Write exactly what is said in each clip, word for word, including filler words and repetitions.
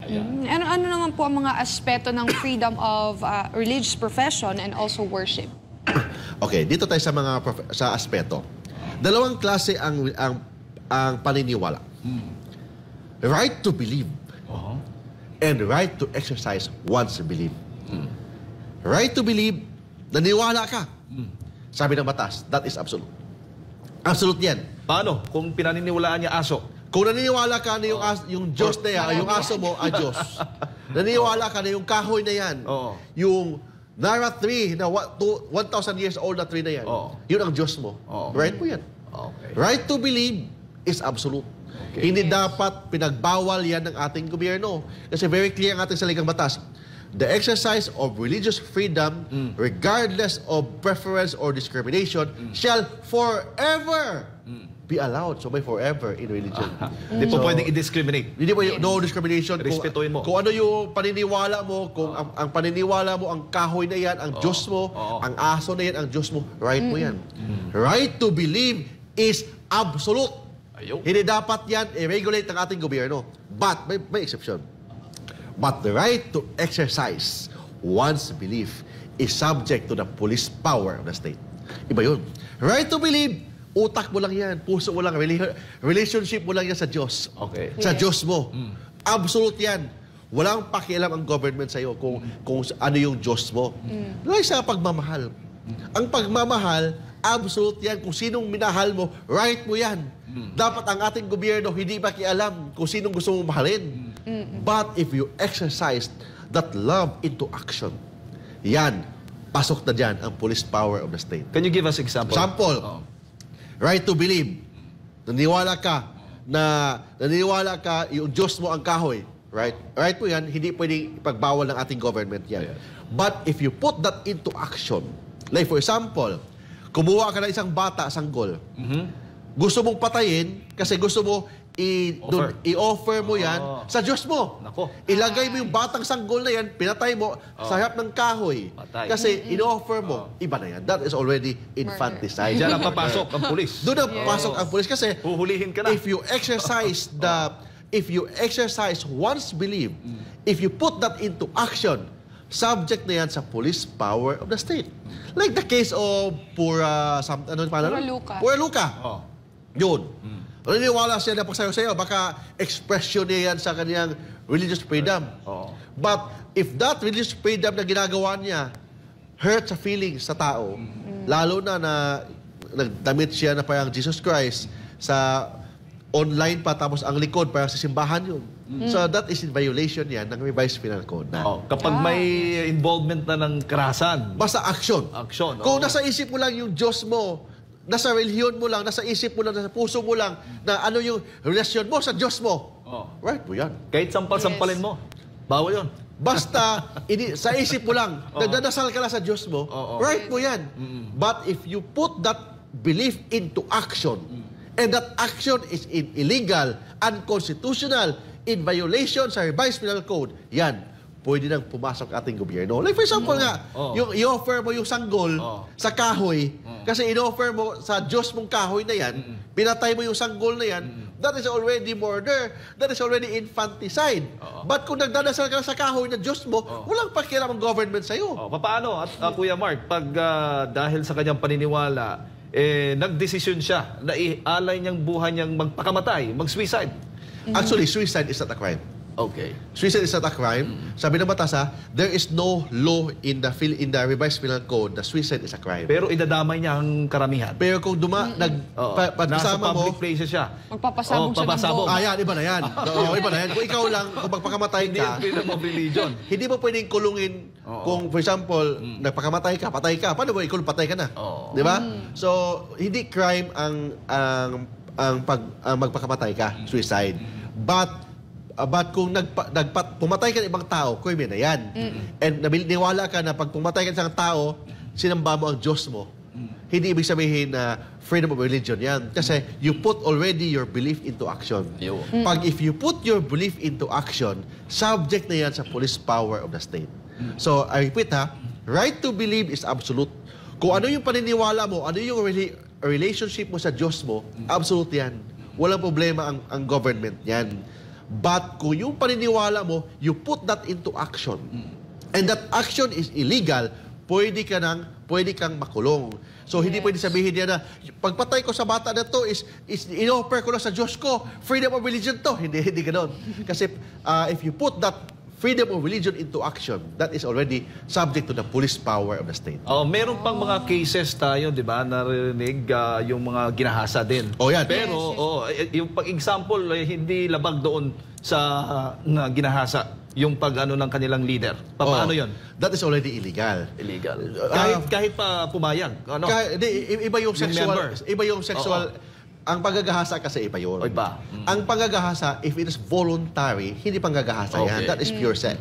Mm. Ano, ano naman po ang mga aspeto ng freedom of uh, religious profession and also worship? Okay, dito tayo sa mga sa aspeto. Dalawang klase ang ang, ang paniniwala. Hmm. Right to believe uh-huh. and right to exercise one's belief. Hmm. Right to believe, naniwala ka. Hmm. Sabi ng batas, that is absolute. Absolute yan. Paano? Kung pinaniniwalaan niya aso? Kung naniniwala ka na yung, as, yung Diyos na yan, yung aso mo, ay Diyos. Naniniwala ka na yung kahoy na yan, Oo. yung Nara tree, na one thousand years old na tree na yan, Oo. yun ang Diyos mo. Oo. Right mo yan. Okay. Right to believe is absolute. Okay. Hindi dapat pinagbawal yan ng ating gobyerno. Kasi very clear ang ating saligang batas. The exercise of religious freedom, mm. regardless of preference or discrimination, mm. shall forever mm. be allowed. So may forever in religion. Hindi po pwedeng i-discriminate. Hindi po yung no discrimination. Respetuhin mo. Kung, kung ano yung paniniwala mo, kung ang, ang paniniwala mo, ang kahoy na yan, ang Oo. Diyos mo, Oo. ang aso na yan, ang Diyos mo, right mo yan. Right to believe is absolute. Ayaw. Hindi dapat yan i-regulate ng ating gobyerno. But, may, may exception. But the right to exercise one's belief is subject to the police power of the state. Iba yun. Right to believe, utak mo lang yan, puso mo lang, relationship mo lang yan sa Diyos. Okay. Sa Diyos mo. Mm. Absolute yan. Walang pakialam ang government sa'yo kung, mm. kung ano yung Diyos mo. Mm. Like sa pagmamahal. Mm. Ang pagmamahal, absolute yan. Kung sinong minahal mo, right mo yan. Mm. Dapat ang ating gobyerno hindi makialam kung sinong gusto mong mahalin. Mm. But if you exercise that love into action, yan, pasok na dyan ang police power of the state. Can you give us example? Example. Oh. Right to believe. Naniniwala ka na naniniwala ka yung Diyos mo ang kahoy. Right? Right po yan. Hindi pwedeng ipagbawal ng ating government yan. Yeah. But if you put that into action, like for example, kumuha ka ng isang bata, sanggol. Mm-hmm. Gusto mong patayin kasi gusto mo Offer. i-offer mo yan oh. sa Diyos mo. Nako. Ilagay mo yung batang sanggol na yan, pinatay mo oh. sa harap ng kahoy. Patay. Kasi mm-hmm. in-offer mo, oh. iba na yan. That is already infanticide. Diyan ang papasok ang pulis. Doon ang papasok ang pulis kasi huhulihin ka na. If you exercise the if you exercise one's belief, mm. if you put that into action, subject na yan sa police power of the state. Like the case of Pura, some, ano pa Pura Luca. Pura Luca. Oh. Yun. Mm. Naniniwala siya na pagsayo-sayo, baka expression niya yan sa kanyang religious freedom. Oh. But if that religious freedom na ginagawa niya hurt sa feelings sa tao, mm. lalo na na nagdamit siya na parang Jesus Christ sa online pa, tapos ang likod parang sa simbahan yun. Mm. So that is in violation yan ng revised penal code na. Oh, kapag may involvement na ng karahasan. Basta action. Action. Kung oh. nasa isip mo lang yung Diyos mo, nasa relihiyon mo lang, nasa isip mo lang, nasa puso mo lang, na ano yung relasyon mo sa Diyos mo. Oh. Right po yan. Kahit sampal-sampalin Yes. mo. Bawal yun. Basta, ini, sa isip mo lang, Oh. nagdadasal ka lang sa Diyos mo, Oh, oh. right po yan. Mm-mm. But if you put that belief into action, mm. and that action is in illegal, unconstitutional, in violation sa revised penal code, yan, pwede nang pumasok ating gobyerno. Like for example oh. nga, Oh. yung i-offer mo yung sanggol Oh. sa kahoy, Oh. kasi in-offer mo sa Diyos mong kahoy na yan, Mm-mm. pinatay mo yung sanggol na yan, Mm-mm. that is already murder, that is already infanticide. Oh. But kung nagdadasal ka sa kahoy na Diyos mo, Oh. walang pakialam ang government sa'yo. Oh, paano? At uh, Kuya Mark, pag uh, dahil sa kanyang paniniwala, eh, nagdesisyon siya na ialay niyang buhay niyang magpakamatay, mag-suicide. Actually, suicide is not a crime. Okay. Suicide is not a crime. Mm. Sabi ng batas ha, there is no law in the in the revised penal code that suicide is a crime. Pero idadamay niya ang karamihan. Pero kung duma, mm-hmm. nag, Oo. pa, pag Nasa kasama public mo, places siya. Magpapasabog Oo, siya ng papasabog. bomba. ah, yan, iba na yan. Oo, iba na yan. Kung ikaw lang, kung magpakamatay Hindi ka, ang freedom of religion. hindi mo pwedeng kulungin. Oo. Kung, for example, Mm. nagpakamatay ka, patay ka, paano mo ikulong patay ka na? Oo. Di ba? So, hindi crime ang ang ang pag ang magpakamatay ka, suicide. But uh, but kung nagpa, nagpa, pumatay ka ng ibang tao, crime na yan. Mm-mm. And naniwala ka na pag pumatay ka ng isang tao, sinamba mo ang Diyos mo. Mm. Hindi ibig sabihin na freedom of religion yan. Kasi you put already your belief into action. Yo. Mm. Pag if you put your belief into action, subject na yan sa police power of the state. Mm. So, I repeat ha, right to believe is absolute. Kung ano yung paniniwala mo, ano yung rela- relationship mo sa Diyos mo, absolute yan. Walang problema ang, ang government yan. But kung yung paniniwala mo, you put that into action, and that action is illegal, pwede ka nang, pwede kang makulong. So, hindi Yes. pwede sabihin niya na, pagpatay ko sa bata na to is, is in-offer ko na sa Diyos ko, freedom of religion to. Hindi, hindi ganoon. Kasi, uh, if you put that freedom of religion into action, that is already subject to the police power of the state. Oh, meron pang mga cases tayo, 'di ba, narinig ah, yung mga ginahasa din. Oh, yan. Pero Yes, yes. oh, eh, yung pag-example eh, hindi labag doon sa ah, na ginahasa yung pag-ano ng kanilang leader. Pa- Paano Oh, 'yon? That is already illegal. Illegal. Uh, kahit kahit pa pumayag, ano? Kaya, di, i- iba yung Yung sexual, member. iba yung sexual, ang panggagahasa kasi iba yun. O, iba. Mm. Ang panggagahasa, if it is voluntary, hindi panggagahasa yan. Okay. That is pure sex.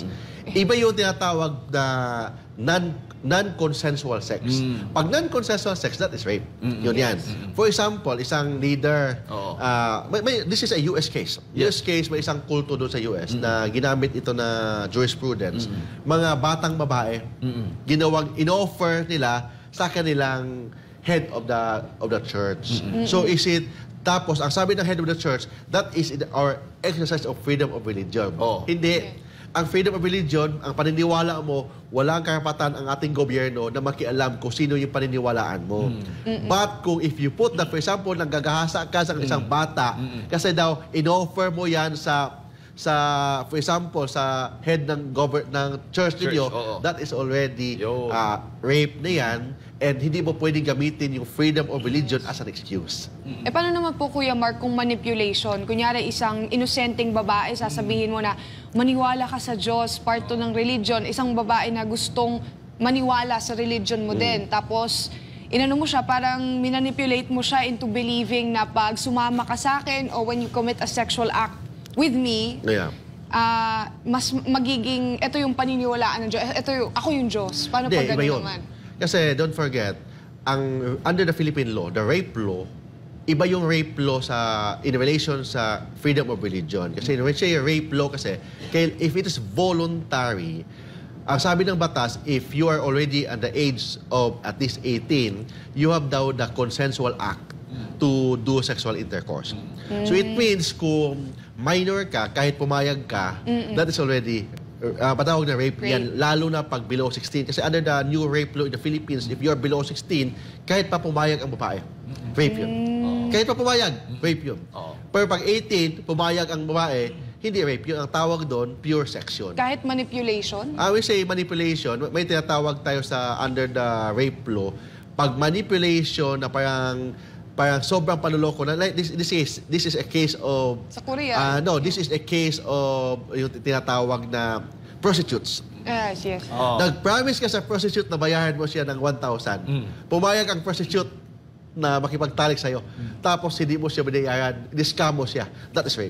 Iba yung tinatawag na non, non-consensual sex. Mm. Pag non-consensual sex, that is rape. Yun yan. For example, isang leader, Oo. ah, may, may, this is a U S case. U S Yes. case, may isang kulto doon sa U S na ginamit ito na jurisprudence. Mga batang babae, ginawang in-offer nila sa kanilang head of the of the church. So is it tapos ang sabi ng head of the church, that is in our exercise of freedom of religion. Oh. Hindi. Ang freedom of religion, ang paniniwala mo, walang karapatan ang ating gobyerno na makialam kung sino yung paniniwalaan mo. But kung if you put that, for example, nang gagahasa ka sa isang bata, kasi daw, in-offer mo yan sa sa for example sa head ng govern ng church Church, ninyo, oo. that is already Yo. uh, rape na yan, and hindi mo pwedeng gamitin yung freedom of religion as an excuse. Eh, paano naman po, Kuya Mark, kung manipulation? Kunyari, isang inosenteng babae, sasabihin mo na, maniwala ka sa Diyos, part to ng religion. Isang babae na gustong maniwala sa religion mo din. Tapos, inano mo siya, parang minanipulate mo siya into believing na pag sumama ka sa akin o when you commit a sexual act with me, Yeah. ah, mas magiging, ito yung paniniwalaan ng Diyos. Ito yung, ako yung Diyos. Paano Hindi, pag iba gano'n yun. naman? Kasi don't forget, ang under the Philippine law, the rape law, iba yung rape law sa in relation sa freedom of religion. Kasi when say rape law kasi, kaya if it is voluntary, ang sabi ng batas, if you are already at the age of at least eighteen, you have daw the consensual act to do sexual intercourse. So it means kung minor ka, kahit pumayag ka, that is already uh, patawag na rape, Rape. yan, lalo na pag below sixteen. Kasi under the new rape law in the Philippines, if you are below sixteen, kahit pa pumayag ang babae, rape yun. Kahit pa pumayag, rape yun. Oo. Pero pag eighteen, pumayag ang babae, hindi rape yun. Ang tawag doon, pure sex yun. Kahit manipulation? I will say manipulation, may tinatawag tayo sa under the rape law, pag manipulation na parang parang sobrang panloloko na, like this this is this is a case of Sa Korea? ah, no, this is a case of yung tinatawag na prostitutes. Yes, yes. Oh. Nag-promise ka sa prostitute na bayaran mo siya ng one thousand. Pumayag ang prostitute na makipagtalik sa'yo. Tapos hindi mo siya binayaran, discam mo siya. That is rape.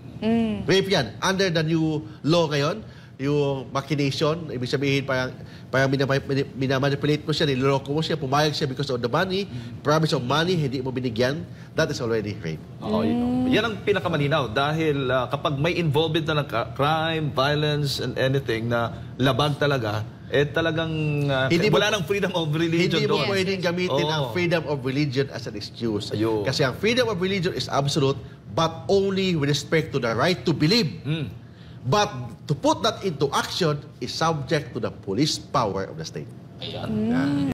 Rape yan. Under the new law ngayon, yung machination, ibig sabihin parang, parang minama- minamanipulate mo siya, niloloko mo siya, pumayag siya because of the money, promise of money, hindi mo binigyan, that is already rape. Oo, yun. Yan ang pinakamalinaw dahil ah, kapag may involvement na ng ka- crime, violence, and anything na labag talaga, eh talagang ah, Hindi mo- wala nang freedom of religion Hindi mo doon. pwedeng gamitin Oo. ang freedom of religion as an excuse. Ayun. Kasi ang freedom of religion is absolute, but only with respect to the right to believe. Mm. But to put that into action is subject to the police power of the state. Ayan.